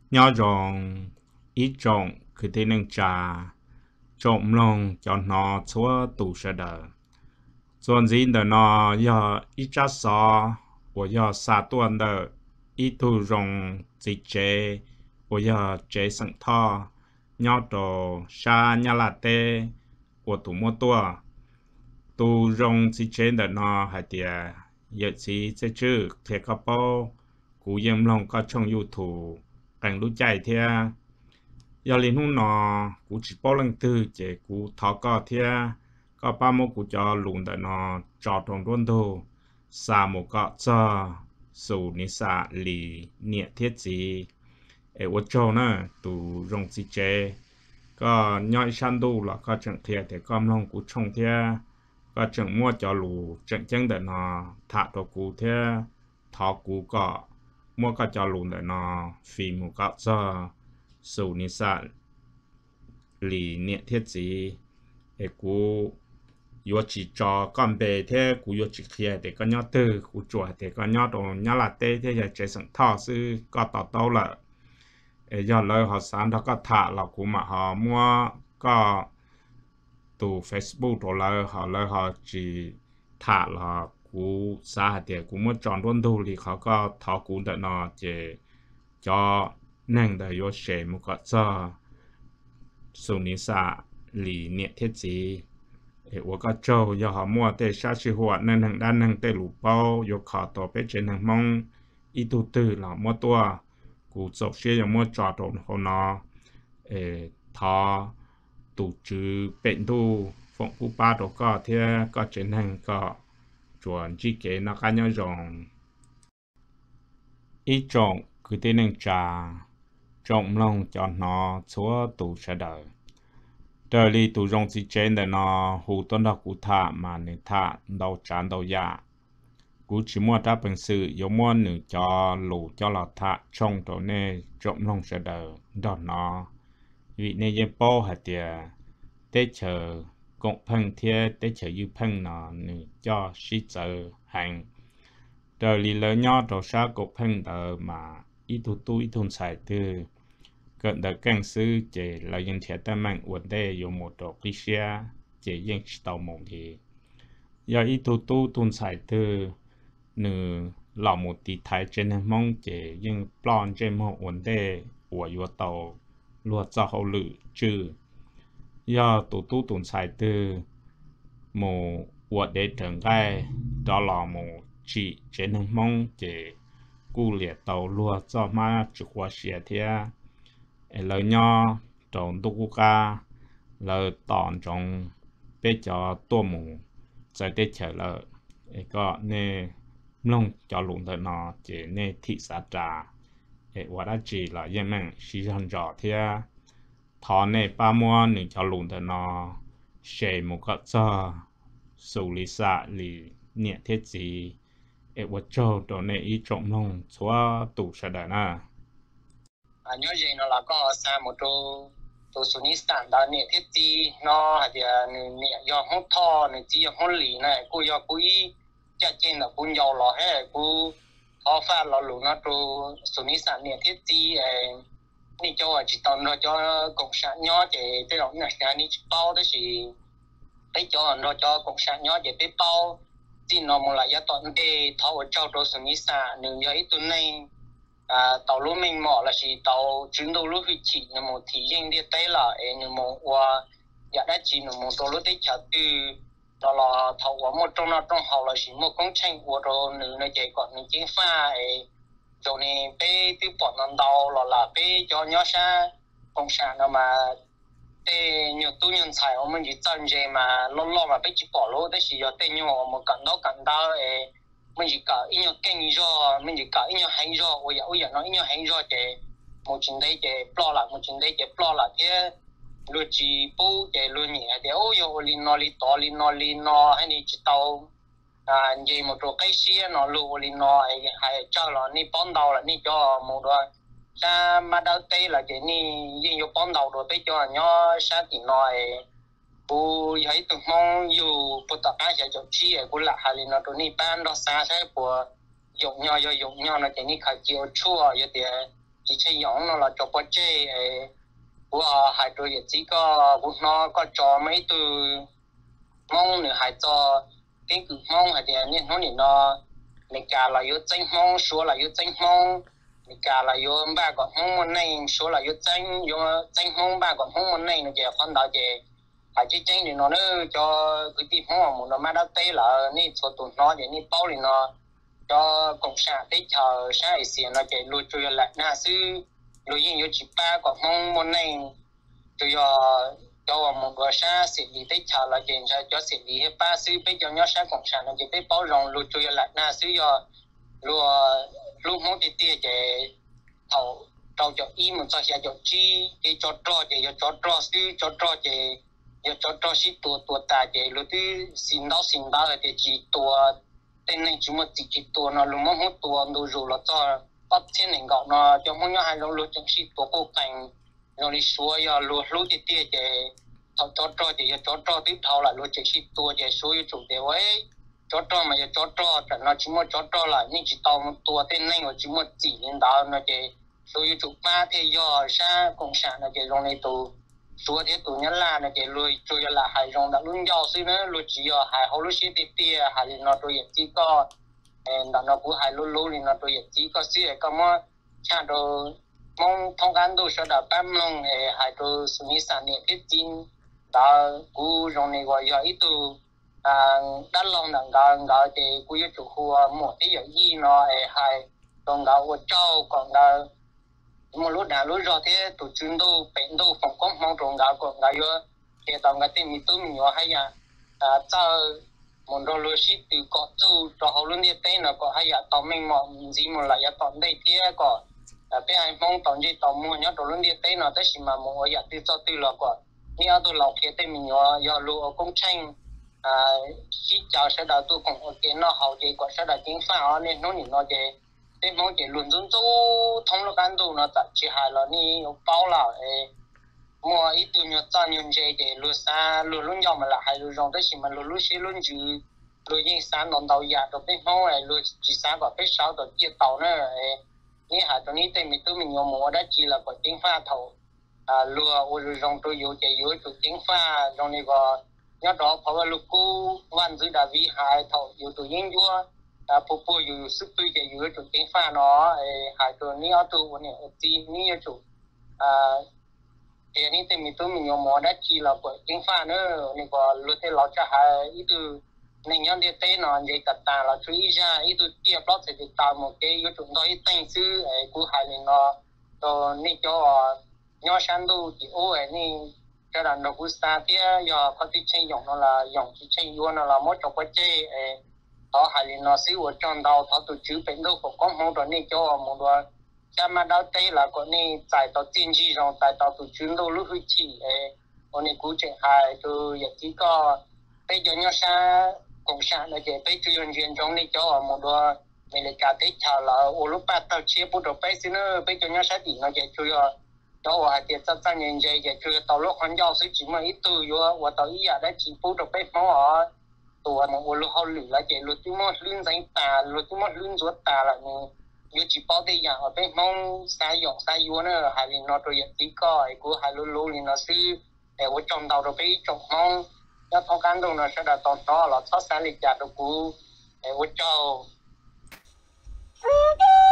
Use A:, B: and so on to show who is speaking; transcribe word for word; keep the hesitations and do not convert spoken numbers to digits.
A: nhỏ rong ít rongคือที่หนึ่งจาจมลงจอนนอชัวตูเสดอส่วนจีนเดนอยออีจ้าซอ我要杀断的一途中直接我要节省它鸟到杀鸟拉的我图么多ตูรงสิเจนเดนอหายเดียเยอะสิจะชื่อเทคโปกูเยี่ยมลงก็ช่องยูทูบกันรู้ใจเทียยาลินุนอกูจิปอลังตือเจกูทอก็เทียก็ป้าโมกูจะลุงเดนอจอดตรงต้นทูสามุก็จะสู่นิสาลีเนียเทียจีเอวโจนะตูรงสิเจก็ย่อยชันดูแล้วก็จังเทียแต่ก็ลงกูช่องเทียก็จังมั่วจอลูจังจังเดนอถาตัวกูเทียทอกูก็มั่วก็จอลูเดนอฟีมูก็จะสู่นิสาลีเนียเทียจีเอกูยัวจีจอก่อนเบเทกูยัวจีเทียแต่ก็ย่อตื้อกูจวดแต่ก็ย่อตรงย่อลาเต้ที่จะเจสังท่อซื้อก็ต่อโต้ละเอยอดเลยหอสามแล้วก็ถาเรากูมาหอมั่วก็ตูเฟซบุ๊กตัวเลยหอเลยหอจีถาเรากูสาหัสเดียกูมั่วจอนต้นดูลีเขาก็ทอกูเดนอเจจอนั่งเดยโเชมุก็จะสุนิสาลีเนี่ยเทจีเอวก็โจยาหมัวเตชาชิหัวนั่นทางด้านนั่งเตลูเป้ายกขาต่อไปเจนทางมองอีตูตื้อหล่อมัวตัวกูจบเชียยังมัวจอดตรงหัวนอเอทอตูจือเป็นตูฝงผู้ป้าตัวก็เทียก็เจนทางก็จวนจีเกนักการยจงอีจงคือที่หนึ่งจาจงลงจอดนอชัวตูเฉดอเดลีตูรงสิเจนเดนอหูต้นดอกกูท่ามาในท่าดาวจานดาวยากูชิมัวท่าเป็นสื่อยมัวหนึ่งจอหลูจอหลอดท่าช่องตัวเน่จมลงเสดอดอนนอวิเนยโปหัดเดียเตเชอกงพังเทียเตเชยูพังนอหนึ่งจอชิเจอหังเดลีเลญอตัวชากงพังเดอมาอีตุตุอีทุนใส่ตือเกิดแต่กังซื้อเจเรายังเทียแต่มันอวดได้อยู่หมดดอกพิเชียเจยังชิตาวมงทียาอีตูตูตุนใส่เธอหนึ่งเหล่าหมดตีไทยเจนมองเจยังปลอนเจมอวดได้อวยัวโตลัวเจ้าเขาหลือจื้อยาตูตูตุนใส่เธอหมูอวดได้ถึงได้ดอลลาร์หมูจีเจนมองเจกูเหลียโตลัวเจ้ามาจุกว่าเสียเทียlời nho trong tu ca lời tòn trong bé cho tua mù giải tết chờ lời có nè long cho lùn thời nọ chỉ nè thị xã trà ệ quả đã chỉ là yên mạng xí hòn trò thia thọ nè ba mua nè cho lùn thời nọ sẽ một cái cho xử lý xã lì nhẹ thiết gì ệ quả cho đồ nè ý trọng long xóa tủ sẽ đợi na
B: à nhớ gì nó là có xa một chỗ chỗ số ní sản đó nè thiết gì nó hay là nè do hốt thò nè chỉ do hốt lì này cô do cô ý chặt trên là cô giàu lò hết cô họ pha lò lù nó chỗ số ní sản nè thiết gì nè cho chỉ tao nó cho cộng sản nhỏ để cái đó này cái ní bao đó chỉ cái cho nó cho cộng sản nhỏ để cái bao thì nó một là giá toàn để thọ ở trong chỗ số ní sản nếu như ít tuần này à tàu lúa mình mỏ là chỉ tàu chuyến đầu lúa huy chỉ là một thị dân đi tới là em một qua giờ đã chỉ là một tàu lúa tới chợ từ đó là thầu của một trong nó trong hậu là chỉ một công trình của rồi nữ nó chạy còn những chiến pha ấy chỗ này bé tiêu bọn nó đầu là là bé cho nhỏ xa công sản nó mà để nhiều tu nhân才我们去赚钱嘛老老嘛被去保罗但是要对你我们感到感到诶mình chỉ cả ít nhiều kinh rồi mình chỉ cả ít nhiều hay rồi bây giờ bây giờ nó ít nhiều hay rồi để một chuyện đấy để lo lại một chuyện đấy để lo lại thế rồi chỉ bố để rồi nhẹ để ôi yo li nó li to li nó li nó hay đi chỉ tàu à gì một chỗ cái xe nó lu li nó hay cho nó đi bón đầu là đi cho một rồi sa mà đầu tây là cái ni gì yo bón đầu rồi bây giờ nhỏ sa thì nó cô thấy tụi mong dù bộ tập ai sẽ chọn chi ở cô lạ hay là nó tụi ni ban đó xa thế của dùng nhau do dùng nhau là cái ni khai chiếu chua vậy thì chỉ chơi giống nó là cho bớt chơi của hai đôi chỉ có của nó có cho mấy từ mong nữa hai cho cái cứ mong hay là nên nó thì nó mình cả là yếu tranh mong số là yếu tranh mong mình cả là yếu ba còn mong món này số là yếu tranh yếu tranh mong ba còn mong món này nó chỉ con đạo chỉ phải chỉ tranh thì nó nữa cho cái tim mong một nó mà đã tê là nên số tụi nó thì nên bao thì nó cho cộng sản tích chờ sai xiên nó chỉ lùi chui lại na sư lùi những yếu chỉ ba còn mong món này tôi cho một cái xã xử lý tích chờ là chuyện cho cho xử lý hết ba sư bây giờ nhớ xã cộng sản là chỉ biết bao rộng lùi chui lại na sư do lùa lúc muốn đi tiệt để thầu thầu cho im một số sẽ cho chi cái cho trò để cho trò sư cho trò để cho trò sư tua tua ta để lùi từ xin đau xin đau để chỉ tua tên này chúng mà chỉ chỉ tua nó lúc muốn hút tua đồ rồi là cho bắt thiên hình gạo nó cho muốn nhớ hai lỗ lỗ trong sĩ tua cố cảnh rồi đi xuôi giờ lùa lùa đi tiệt để thầu cho trò để cho trò tiếp thầu lại lùa chỉ sĩ tua để xuôi chủ đề ấy cho trò mà cho trò thì nó chỉ muốn cho trò lại nhưng chỉ tao một tua tên này mà chỉ muốn chỉ nên đó nó để xuôi chủ ba thì giờ xa cộng sản là để trong này tụ xuôi thế tụ nhớ là là để lùi chui là hai trong đã luôn giàu xí nữa lùi chỉ giờ hai hậu lùi xí tê tê hai thì nó tôi chỉ có đó nó cũng hai lùi lùi thì nó tôi chỉ có xí có mà cha đồ mong thông cảm đồ sau đó bám lòng hai đồ suy sản này thiết chính đó cũng trong này gọi giờ ít tụ à đã lòng đằng gạo gạo thì cũng yêu chủ khu một cái giờ gì nó hai còn gạo của châu còn gạo một lúc nào lúc rồi thế tụi chúng tôi bệnh đâu phòng có mong trồng gạo còn gạo vô thì tao cái tên mình tôi mình nhỏ hay à cho một đôi lúa xí từ cọ châu cho họ luôn đi tên là có hay à tao mình mò gì một lại à tao đây thế có bây giờ mong tao gì tao mua nhớ tao luôn đi tên là tới xí mà mua ở từ cho từ là có nếu tôi lọc thì tên mình nhỏ giờ lúa công tranh à xí chào sẽ đầu tôi cũng ok nó hậu gì có sẽ đầu tiếng pha nên nó nhìn nó gì thế mong chỉ luôn dùng chú thông lúc ăn đồ nó tập chỉ hai là ni bao là mua ít tiền nhiều cho nhiều gì để luôn xa luôn luôn nhau mà là hai luôn rong tới chỉ mà luôn luôn xí luôn chữ luôn những sáng đón tàu giả rồi bên mong này luôn chỉ sáng có cái sáu tàu kia tàu nữa ni hai tàu ni tên mình tôi mình nhiều mua đó chỉ là có tiếng pha thầu à luôn rồi rong tôi yếu chạy yếu chủ tiếng pha rong này có nhớ đó phải là lúc cũ văn dưới đà vi hai thầu yếu tụi những vua à phụ phụอยู่sức tôi chạyอยู่จุดtiếng pha nó haiตัวนี้เอาตัวเนี่ยจีนี่จุดอ่าเดี๋ยวนี้แต่มีตัวมีโยมได้จีเราก็tiếng pha nữaนี่ก็รู้แต่เราจะหาอีตัวในย้อนเดียเต้นอนใจตัดตาเราช่วยจะอีตัวเทียบเราจะติดตามหมดเกยจุดน้อยตั้งซื้อไอ้กูหายเลยเนาะตัวนี่จะย้อนชั้นดูที่โอ้ไอ้นี่จะดันเรากูสตาร์ที่ยอเขาที่ใช้ยองนั่นละยองที่ใช้ยวนนั่นละมดจบไปเจ้ไอ้đó hay là nó xíu ở trong đầu thọ tụi chú bệnh đâu có có mong đó nên cho mong đó cha mà đau tay là có nên tại tao tiên gì rồi tại tao tụi chú đâu lúc hơi chỉ còn nên cú chuyện hay tôi chỉ có bây giờ nhau xa cộng sản là chỉ bây giờ chuyện trong nên cho mong đó mình lại cả tết chào là ô lúc ba tao chia bút đầu bây giờ nữa bây giờ nhau xa thì nó chỉ chui rồi đó là tiền tất cả những gì chỉ chui tao lúc hắn giao sẽ chỉ mà ít từ vô và tao ý là đã chỉ bút đầu bây giờ màตัวมันว่าเราเขาหลุดแล้วเจลุที่มันลื่นใจตาลุที่มันลื่นตัวตาละนี่ยูจีป้อได้อย่างเอาไปมองสายหยองสายยัวเนอะหายลินนอตัวอย่างที่ก็ไอ้กูหายลุลุลินนอซื้อแต่ว่าจอมดาวเราไปจบมองแล้วทางการตรงนั้นจะได้ตอนต่อเราทอดสายลิจ่าตัวกูไอ้ว่าเจ้า